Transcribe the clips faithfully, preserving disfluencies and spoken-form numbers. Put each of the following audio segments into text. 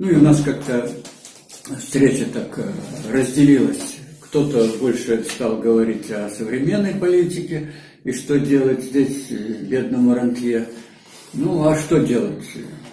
Ну и у нас как-то встреча так разделилась. Кто-то больше стал говорить о современной политике и что делать здесь бедному рантье. Ну, а что делать?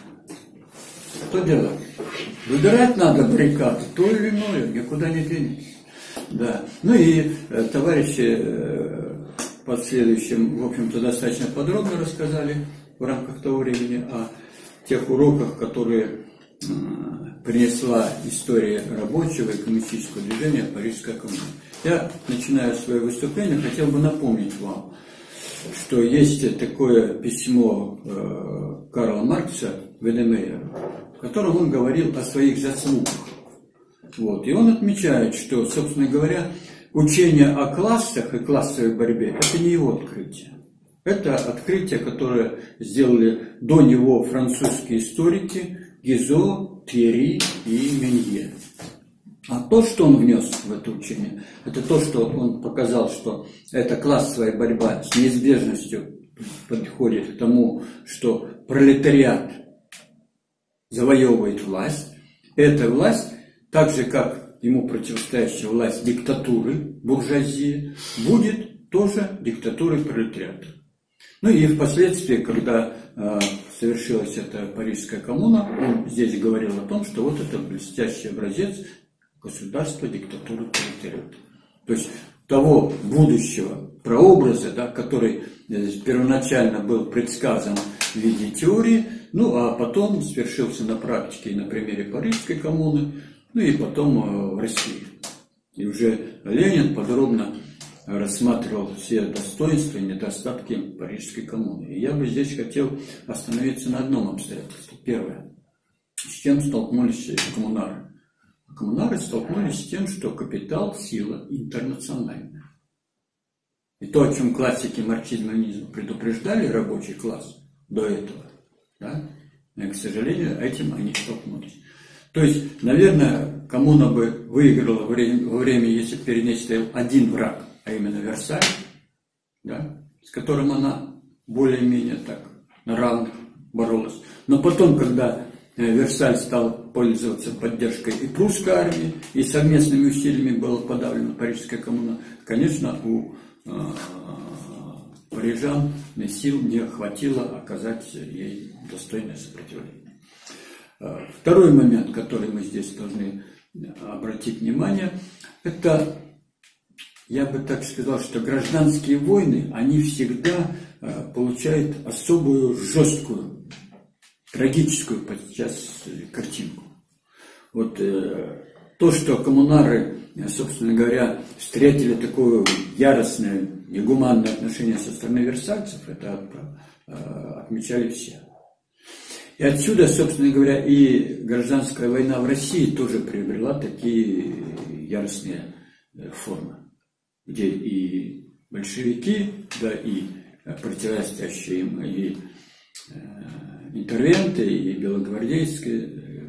Что делать? Выбирать надо баррикады, то или иное, никуда не денешься. Да. Ну и э, товарищи э, в последующем, в общем-то, достаточно подробно рассказали в рамках того времени о тех уроках, которые э, принесла история рабочего и коммунистического движения Парижская коммуна. Я, начиная свое выступление, хотел бы напомнить вам, что есть такое письмо э, Карла Маркса Ведемейеру, в котором он говорил о своих заслугах. Вот. И он отмечает, что, собственно говоря, учение о классах и классовой борьбе – это не его открытие. Это открытие, которое сделали до него французские историки Гизо, Тьерри и Менье. А то, что он внес в это учение, это то, что он показал, что эта классовая борьба с неизбежностью подходит к тому, что пролетариат завоевывает власть. Эта власть, так же как ему противостоящая власть диктатуры, буржуазии, будет тоже диктатурой пролетариата. Ну и впоследствии, когда э, совершилась эта Парижская коммуна, он здесь говорил о том, что вот это блестящий образец государства диктатуры пролетариата. То есть того будущего прообраза, да, который первоначально был предсказан в виде теории, ну а потом свершился на практике и на примере Парижской коммуны, ну и потом в России. И уже Ленин подробно рассматривал все достоинства и недостатки Парижской коммуны. И я бы здесь хотел остановиться на одном обстоятельстве. Первое. С чем столкнулись коммунары? Коммунары столкнулись с тем, что капитал – сила интернациональная. И то, о чем классики марксизма-ленинизма предупреждали рабочий класс до этого, да, и, к сожалению, этим они столкнулись. То есть, наверное, коммуна бы выиграла во время, во время, если бы перед ней стоял один враг, а именно Версаль, да, с которым она более-менее так на равных боролась. Но потом, когда Версаль стал пользоваться поддержкой и прусской армии, и совместными усилиями была подавлена Парижская коммуна, конечно, у э, парижан сил не хватило оказать ей достойное сопротивление. Второй момент, который мы здесь должны обратить внимание, это, я бы так сказал, что гражданские войны, они всегда получают особую жесткую, трагическую подчас картинку. Вот э, то, что коммунары, собственно говоря, встретили такое яростное, негуманное отношение со стороны версальцев, это э, отмечали все. И отсюда, собственно говоря, и гражданская война в России тоже приобрела такие яростные формы, где и большевики, да, и противостоящие им, и э, интервенты, и белогвардейские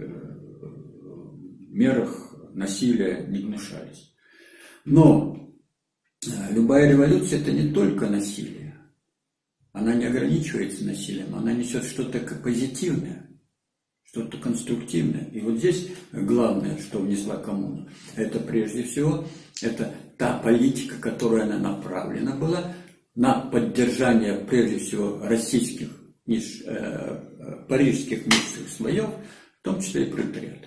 в мерах насилия не гнушались. Но любая революция – это не только насилие. Она не ограничивается насилием, она несет что-то позитивное, что-то конструктивное. И вот здесь главное, что внесла коммуна, это прежде всего, это та политика, которая она направлена была на поддержание, прежде всего, российских, ниж, э, парижских низших слоев, в том числе и пролетариата.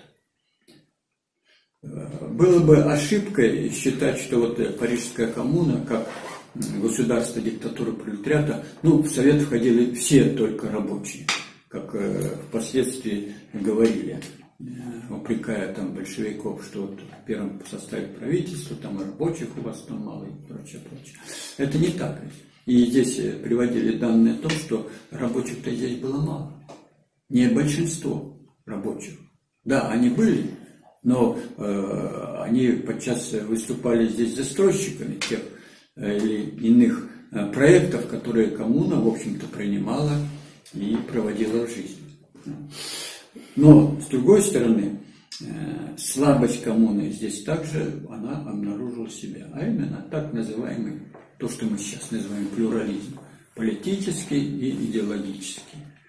Было бы ошибкой считать, что вот Парижская коммуна, как государство диктатуры пролетариата, ну, в Совет входили все только рабочие, как э, впоследствии говорили, э, упрекая там большевиков, что вот в первом составе правительства там и рабочих у вас там мало и прочее, прочее. Это не так. И здесь приводили данные о том, что рабочих-то здесь было мало. Не большинство рабочих. Да, они были, но э, они подчас выступали здесь застройщиками тех э, или иных э, проектов, которые коммуна, в общем-то, принимала и проводила в жизнь. Но, с другой стороны, э, слабость коммуны здесь также она обнаружила себя, а именно так называемый, то, что мы сейчас называем плюрализм, политический и идеологический.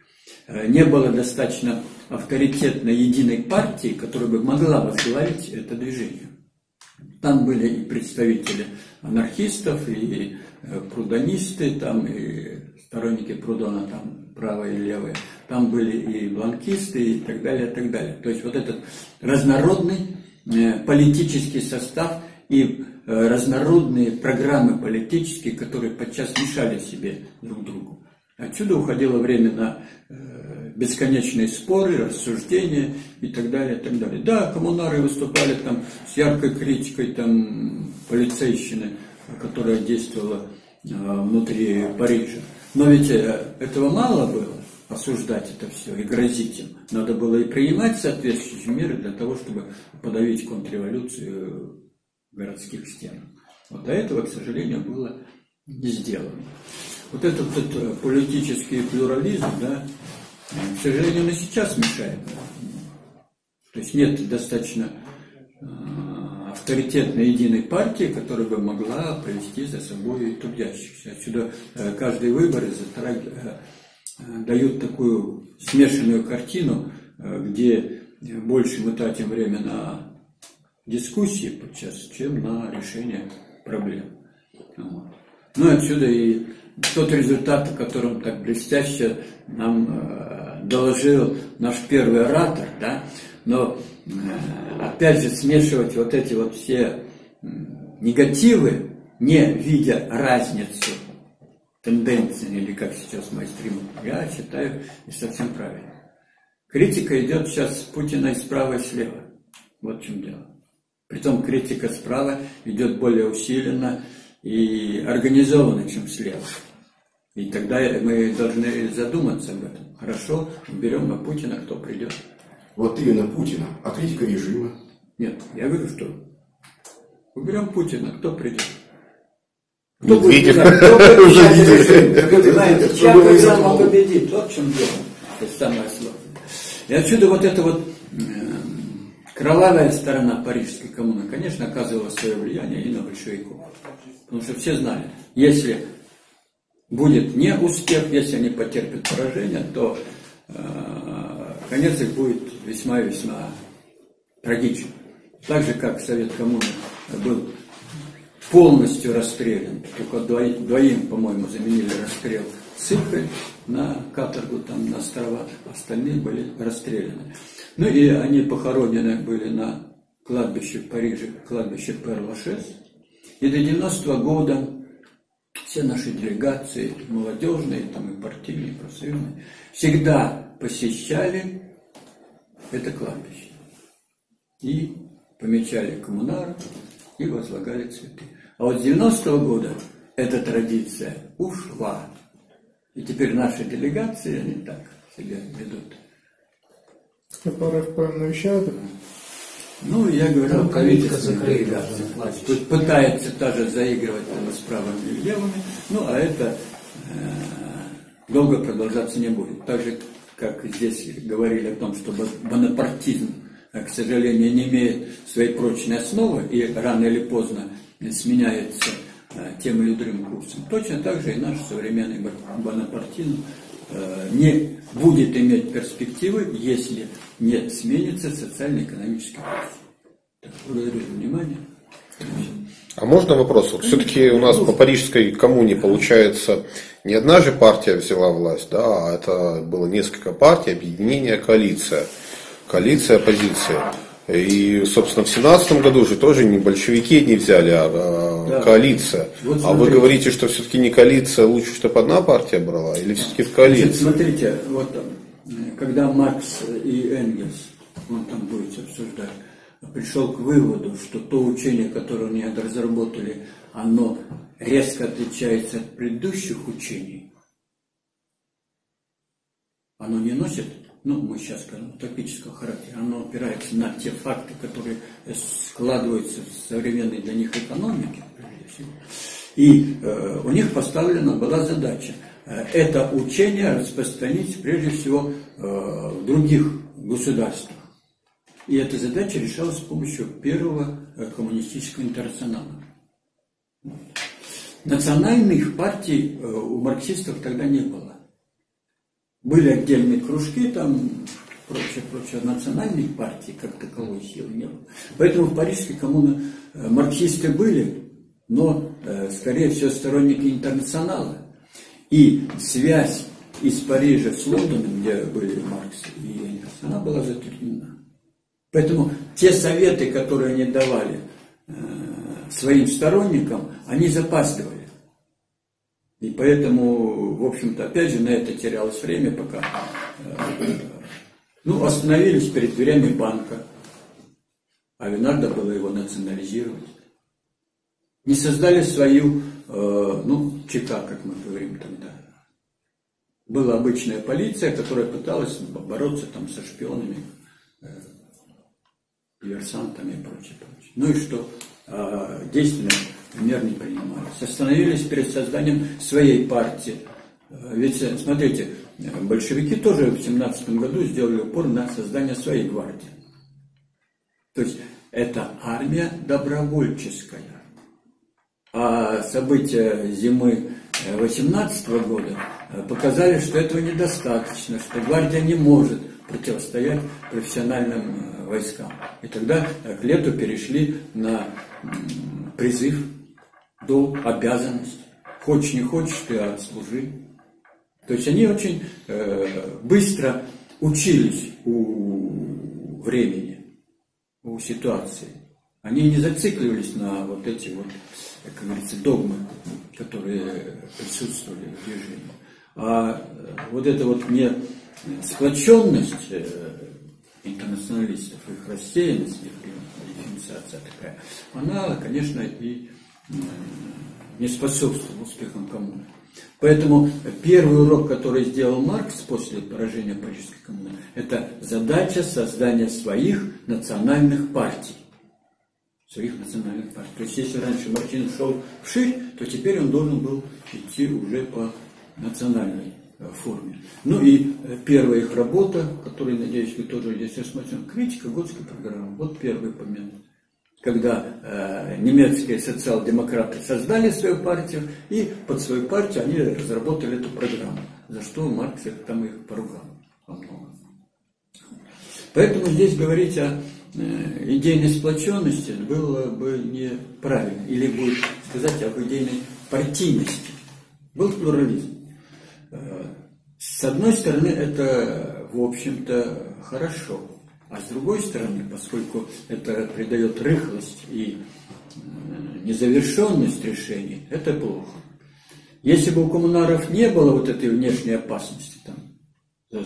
не было достаточно авторитетной единой партии, которая бы могла возглавить это движение. Там были и представители анархистов, и прудонисты, там и сторонники Прудона, там правые и левые, там были и бланкисты, и так далее, и так далее. То есть вот этот разнородный политический состав и разнородные программы политические, которые подчас мешали себе друг другу. Отсюда уходило время на бесконечные споры, рассуждения и так далее, и так далее. Да, коммунары выступали там с яркой критикой там полицейщины, которая действовала внутри Парижа. Но ведь этого мало было, осуждать это все и грозить им. Надо было и принимать соответствующие меры для того, чтобы подавить контрреволюцию в городских стенах. Вот до этого, к сожалению, было не сделано. Вот этот, этот политический плюрализм, да, к сожалению, он и сейчас мешает. То есть нет достаточно авторитетной единой партии, которая бы могла повести за собой трудящихся. Отсюда каждый выбор дают такую смешанную картину, где больше мы тратим время на дискуссии подчас, чем на решение проблем. Вот. Ну, отсюда и тот результат, о котором так блестяще нам доложил наш первый оратор, да, но опять же смешивать вот эти вот все негативы, не видя разницу тенденций, или как сейчас майстрим, я считаю не совсем правильно. Критика идет сейчас Путина и справа, и слева. Вот в чем дело. Притом критика справа идет более усиленно и организованно, чем слева. И тогда мы должны задуматься об этом. Хорошо, берем на Путина, кто придет. Вот именно Путина, а критика режима? Нет, я говорю, что уберем Путина, кто придет? Кто будет? Кто будет? Знаете, чья программа победит? Вот в чем дело. Это самое сложное. И отсюда вот эта вот кровавая сторона парижской коммуны, конечно, оказывала свое влияние и на большевиков. Потому что все знали, если будет не успех, если они потерпят поражение, то э, конец их будет весьма и весьма трагичен. Так же, как Совет коммуны был полностью расстрелян, только двоим, двоим по-моему, заменили расстрел ссылкой на каторгу, там, на острова, остальные были расстреляны. Ну и они похоронены были на кладбище в Париже, кладбище Пэр-Лашез. И до девяностого года все наши делегации, молодежные, там и партийные, и профсоюзные, всегда посещали это кладбище. И помечали коммунаров, и возлагали цветы. А вот с девяностого года эта традиция ушла. И теперь наши делегации, они так себя ведут. КПРФ навещают? Ну, я говорю, правительственная делегация тут пытается тоже заигрывать там, с правыми и левыми, ну, а это э, долго продолжаться не будет. Так же, как здесь говорили о том, что бонапартизм, к сожалению, не имеет своей прочной основы и рано или поздно сменяется э, тем или другим курсом. Точно так же и наш современный бонапартизм э, не будет иметь перспективы, если не сменится социально-экономический курс. Так, благодарю за внимание. А можно вопрос? Вот все-таки у нас по Парижской коммуне, получается, не одна же партия взяла власть, да, а это было несколько партий, объединение, коалиция. Коалиция, оппозиция. И, собственно, в семнадцатом году же тоже не большевики не взяли, а да. коалиция. Вот а вы говорите, что все-таки не коалиция, лучше, чтобы одна партия брала, или все-таки в коалиции? Значит, смотрите, вот когда Маркс и Энгельс, он там будет обсуждать, пришел к выводу, что то учение, которое они разработали, оно резко отличается от предыдущих учений, оно не носит, ну, мы сейчас скажем, утопического характера, оно опирается на те факты, которые складываются в современной для них экономике, прежде всего. И э, у них поставлена была задача э, это учение распространить прежде всего э, в других государствах. И эта задача решалась с помощью первого э, коммунистического интернационала. Национальных партий э, у марксистов тогда не было. Были отдельные кружки, там, прочее, прочее, национальной партии, как таковой силы не было. Поэтому в Парижской коммуне марксисты были, но, скорее всего, сторонники интернационала. И связь из Парижа с Лондоном, где были Маркс и Энгельс, она была затруднена. Поэтому те советы, которые они давали э, своим сторонникам, они запаздывали. И поэтому, в общем-то, опять же, на это терялось время, пока э, ну, остановились перед дверями банка, а надо было его национализировать. Не создали свою, э, ну, ЧК, как мы говорим тогда. Была обычная полиция, которая пыталась бороться там со шпионами, э, диверсантами и прочее, прочее. Ну и что? Э, действия мер не принимались. Остановились перед созданием своей партии. Э, ведь, смотрите, большевики тоже в семнадцатом году сделали упор на создание своей гвардии. То есть это армия добровольческая. А события зимы восемнадцатого года показали, что этого недостаточно, что гвардия не может противостоять профессиональным войскам. И тогда к лету перешли на призыв до обязанностей. Хочешь не хочешь, ты отслужи. То есть они очень быстро учились у времени, у ситуации. Они не зацикливались на вот эти вот, как говорится, догмы, которые присутствовали в движении. А вот эта вот не сплоченность интернационалистов, их рассеянность, их дифференциация такая, она, конечно, и не способствовала успехам коммуны. Поэтому первый урок, который сделал Маркс после поражения Парижской коммуны, это задача создания своих национальных партий. Своих национальных партий. То есть, если раньше Мартин шел вширь, то теперь он должен был идти уже по национальной форме. Ну и первая их работа, которую, надеюсь, вы тоже здесь рассмотрите, критика Готской программы. Вот первый помянут. Когда э, немецкие социал-демократы создали свою партию, и под свою партию они разработали эту программу, за что Маркс их, там их поругал во многом. Поэтому здесь говорить о э, идейной сплоченности было бы неправильно, или будет сказать об идейной партийности. Был плурализм. Э, с одной стороны, это, в общем-то, хорошо. А с другой стороны, поскольку это придает рыхлость и незавершенность решений, это плохо. Если бы у коммунаров не было вот этой внешней опасности, там, за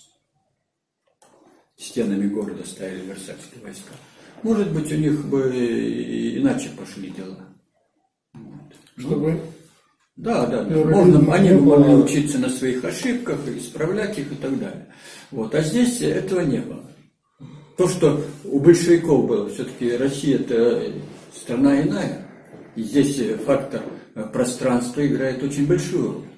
стенами города стояли версальские войска, может быть, у них бы иначе пошли дела. Вот. Чтобы... Ну, да, да, да. Можно, они бы могли учиться на своих ошибках, исправлять их и так далее. Вот. А здесь этого не было. То, что у большевиков было, все-таки Россия это страна иная. И здесь фактор пространства играет очень большую роль.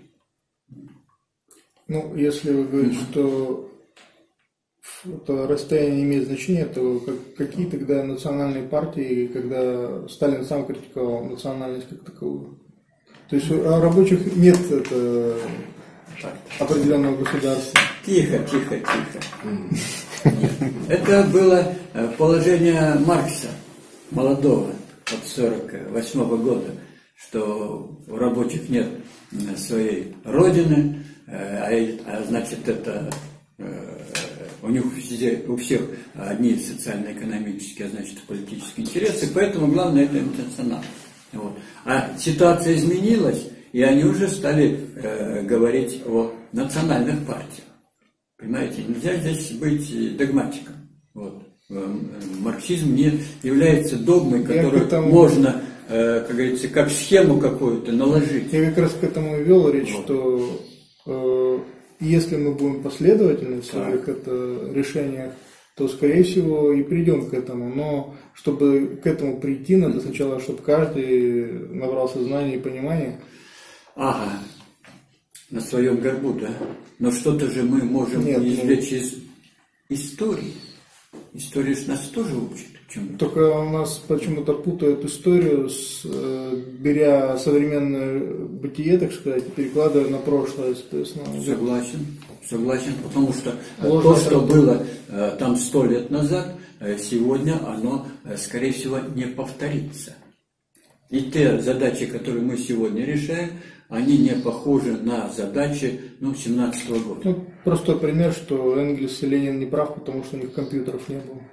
Ну, если вы говорите, mm-hmm. что это расстояние имеет значение, то как, какие тогда национальные партии, когда Сталин сам критиковал национальность как таковую? То есть у рабочих нет это, определенного государства. Тихо, тихо, тихо. Нет. Это было положение Маркса, молодого, от сорок восьмого года, что у рабочих нет своей родины, а, а значит, это у них везде, у всех одни социально-экономические, а значит, политические интересы, поэтому главное это интернационал. Вот. А ситуация изменилась, и они уже стали э, говорить о национальных партиях. Понимаете, нельзя здесь быть догматиком. Вот. Марксизм не является догмой, которую этому... можно, э, как говорится, как схему какую-то наложить. Я как раз к этому и вел речь, вот. Что э, если мы будем последовательны в своих это, решениях, то, скорее всего, и придем к этому. Но чтобы к этому прийти, надо сначала, чтобы каждый набрался знаний и понимания. Ага. На своем горбу, да? Но что-то же мы можем Нет, извлечь ну... из истории. история же нас тоже учит. Чему? Только у нас почему-то путают историю, с, э, беря современное бытие, так сказать, и перекладывая на прошлое, соответственно. Согласен, согласен, потому что Ложно то, что трактует. было э, там сто лет назад, э, сегодня оно, э, скорее всего, не повторится. И те задачи, которые мы сегодня решаем, они не похожи на задачи ну, семнадцатого года. Ну, простой пример, что Энгельс и Ленин не прав, потому что у них компьютеров не было.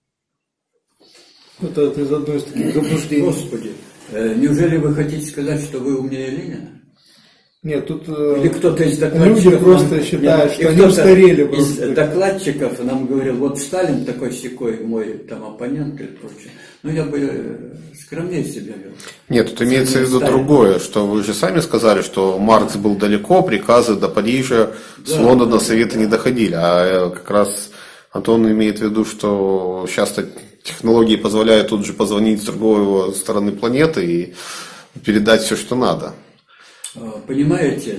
Это, это из одной из таких заблуждений. Господи, э, неужели вы хотите сказать, что вы умнее Ленина? Нет, тут э, Или кто-то из докладчиков... люди просто нам- считают, Нет, что и они кто-то устарели из просто. докладчиков нам говорил, вот Сталин такой секой мой там оппонент и прочее. Ну, я бы э, скромнее себя вел. Нет, тут имеется в виду Сталин. другое, что вы же сами сказали, что Маркс был далеко, приказы до Парижа, с Да. Лондона советы не доходили. А э, как раз Антон имеет в виду, что сейчас технологии позволяют тут же позвонить с другой стороны планеты и передать все, что надо. Э, Понимаете,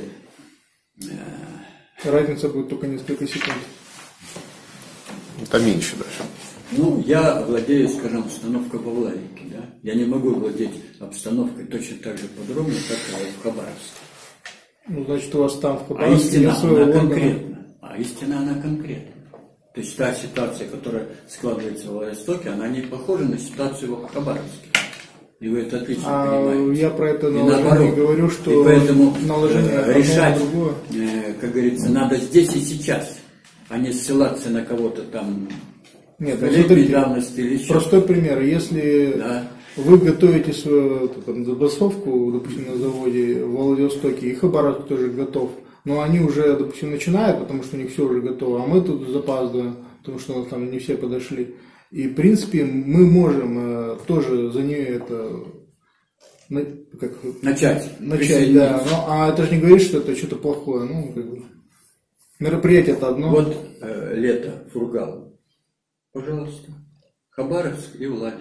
Разница будет только несколько секунд. Это меньше даже. ну, я владею, скажем, обстановкой во Вларике, да? Я не могу владеть обстановкой точно так же подробно, как и в Хабаровске. Ну, значит, у вас там в А Хабаровске истина, нет своего она органа. конкретна. А истина, она конкретна. То есть та ситуация, которая складывается в Владивостоке, она не похожа на ситуацию в Хабаровске. И вы это отлично А понимаете. я про это И наложение наоборот. говорю, И что поэтому наложение э, одного решать, на другое. э, как говорится, надо здесь и сейчас, а не ссылаться на кого-то там Нет, столетней смотрите, давности или еще. простой пример. Если Да. вы готовите свою там, забастовку, допустим, на заводе в Владивостоке, и Хабаровск тоже готов, но они уже, допустим, начинают, потому что у них все уже готово, а мы тут запаздываем, потому что у нас там не все подошли. И, в принципе, мы можем э, тоже за нее это на- как, Начать. начать, да. Ну, а это же не говорит, что это что-то плохое. Ну, как бы, мероприятие это одно. Вот э, лето, Фургал. Пожалуйста. Хабаровск и Владимир.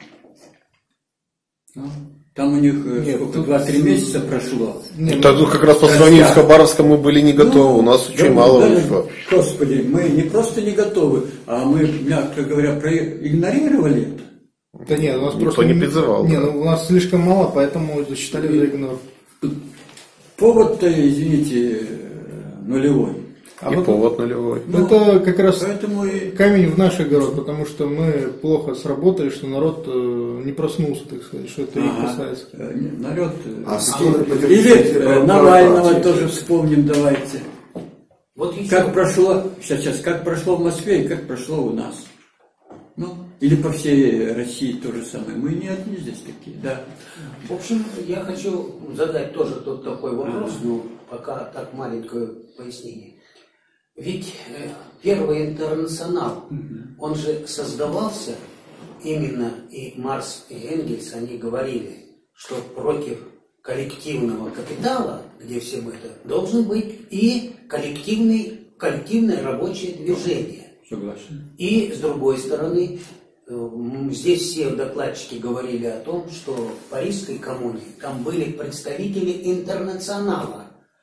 Ну, там у них э, Нет, сколько, тут- два-три месяца прошло. Не, ну, Да тут как раз по сравнению с Хабаровском мы были не готовы, у нас очень да, мало да, вышло. Господи, мы не просто не готовы, а мы, мягко говоря, проигнорировали это. да нет, у нас Никто просто не призывал, Не, да. ну у нас слишком мало, поэтому засчитали за игнор. Повод-то, извините, э, нулевой. А И вот повод нулевой. Ну, это как раз Поэтому и камень в наш огород, потому что мы плохо сработали, что народ э, не проснулся, так сказать, что это их Ага. касается. Э, не, народ. э, А э, стороны Или поддержки э, пару- Навального пару тоже партий. вспомним, давайте. Вот еще Как прошло, сейчас, сейчас, как прошло в Москве и как прошло у нас. Ну, или по всей России то же самое. Мы не одни здесь такие, да. В общем, я хочу задать тоже тут такой вопрос, Ага. ну, пока так маленькое пояснение. Ведь э, первый интернационал, он же создавался именно, и Маркс, и Энгельс, они говорили, что против коллективного капитала, где все мы это, должен быть и коллективный, коллективное рабочее движение. Согласен. И с другой стороны, э, м, здесь все докладчики говорили о том, что в Парижской коммуне там были представители интернационала.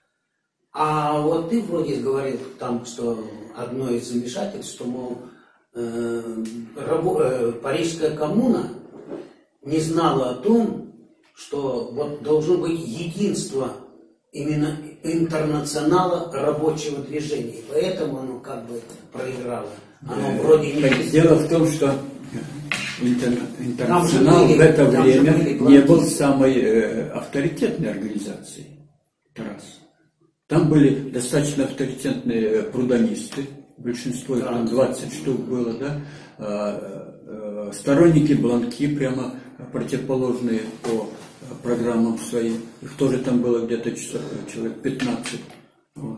А вот ты вроде говорил там, что одно из замешательств, что, мол, э, рабо- э, Парижская коммуна не знала о том, что вот должно быть единство именно интернационала рабочего движения. И поэтому оно как бы проиграло. Оно вроде не... Так, дело в том, что интер- Там же интернационал были- в это там же время были не был блондины. самой э, авторитетной организацией. Это раз. Там были достаточно авторитетные э, прудонисты, большинство их там двадцать штук было, да, А, э, сторонники Бланки, прямо противоположные по э, программам своим, их тоже там было где-то часов- человек пятнадцать. Вот.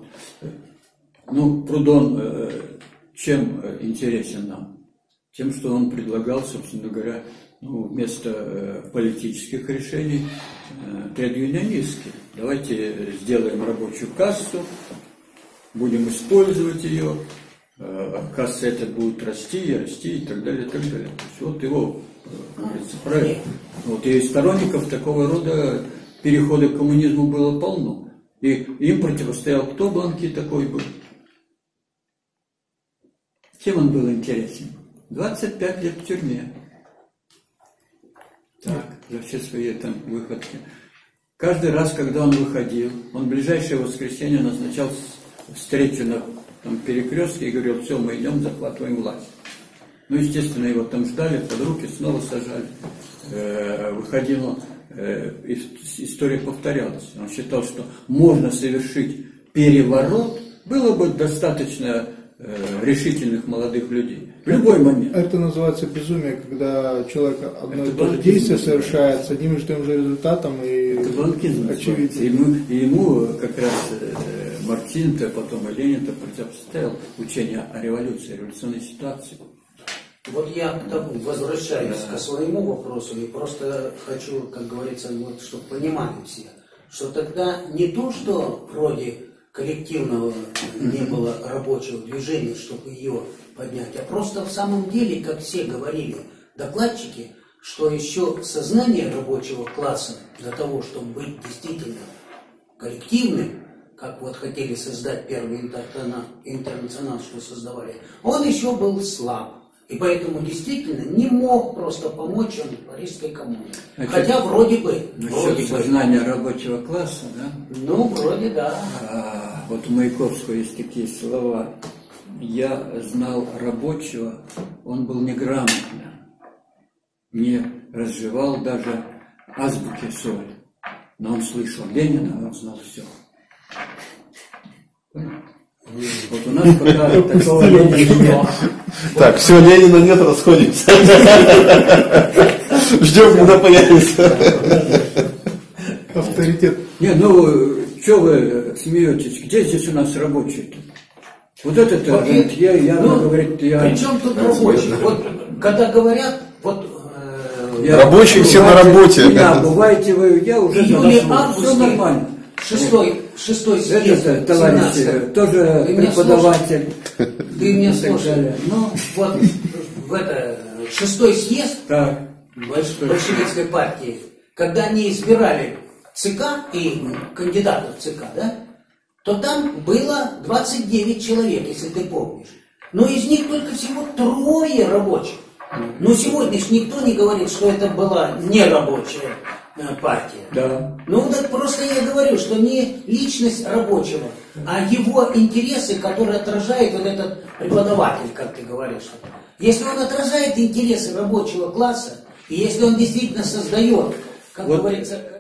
Ну, Прудон э, чем э, интересен нам? Тем, что он предлагал, собственно говоря, ну, вместо э, политических решений э, тред-юнионистские. Давайте сделаем рабочую кассу, будем использовать ее, э, касса эта будет расти и расти и так далее, и так далее. То есть вот его, э, как говорится, проект. Вот, и сторонников такого рода перехода к коммунизму было полно. И им противостоял кто? Бланки такой был. Чем он был интересен? двадцать пять лет в тюрьме. Так, за все свои там выходки. Каждый раз, когда он выходил, он в ближайшее воскресенье назначал встречу на там, перекрестке и говорил: все, мы идем, захватываем власть. Ну, естественно, его там ждали, под руки снова сажали. Э, выходил он, э, история повторялась. Он считал, что можно совершить переворот, было бы достаточно э, решительных молодых людей. В любой момент. Это называется безумие, когда человек одно и Это то же банкизм. действие совершает с одним и тем же результатом, и Это банкизм. очевидно. И ему, и ему как раз э, Марксин-то, потом и Ленин-то противопоставил учение о революции, революционной ситуации. Вот я к тому возвращаюсь Да. к своему вопросу и просто хочу, как говорится, вот, чтобы понимали все, что тогда не то, что вроде коллективного не было рабочего движения, чтобы ее поднять, а просто в самом деле, как все говорили докладчики, что еще сознание рабочего класса для того, чтобы быть действительно коллективным, как вот хотели создать первый интернационал, интернационал, что создавали, он еще был слаб. И поэтому действительно не мог просто помочь он Парижской коммуне. Значит, Хотя вроде бы. Вроде Насчет бы. сознания рабочего класса, да? Ну, вроде да. А, вот у Маяковского есть такие слова: я знал рабочего, он был неграмотным, не разжевал даже азбуки соль, но он слышал Ленина, он знал все. Понял? Вот у нас пока такого Ленина нет. Так, все, Ленина нет, расходимся. Ждем, когда появится. Авторитет. Не, ну, что вы смеетесь? Где здесь у нас рабочие-то? Вот это-то, Вот говорит, я, я, ну, говорит, я... Причем тут рабочий? Вот когда говорят, вот э, я- Рабочие все на бывайте- работе. Меня бываете вы, я уже июле, за вас. Все августе, нормально. шестой, шестой съезд, Это товарищ, семнадцатый. тоже Ты меня преподаватель. Ты меня и так слушай. далее. Ну, Вот в это шестой съезд так. больш- большевистской партии, когда они избирали ЦК и кандидатов ЦК, да, то там было двадцать девять человек, если ты помнишь. Но из них только всего трое рабочих. Но сегодня ж никто не говорит, что это была нерабочая э, партия. Да. Ну так просто я говорю, что не личность рабочего, а его интересы, которые отражает вот этот преподаватель, как ты говоришь. Если он отражает интересы рабочего класса, и если он действительно создает, как Вот. говорится,